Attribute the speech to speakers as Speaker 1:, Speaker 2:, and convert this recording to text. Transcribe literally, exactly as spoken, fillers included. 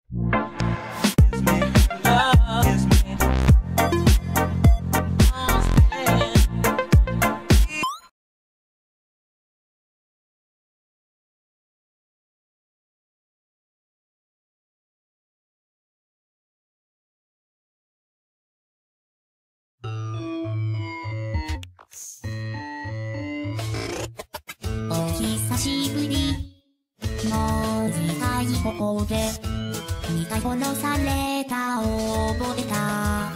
Speaker 1: お久しぶりの苦い方で苦い殺された覚えた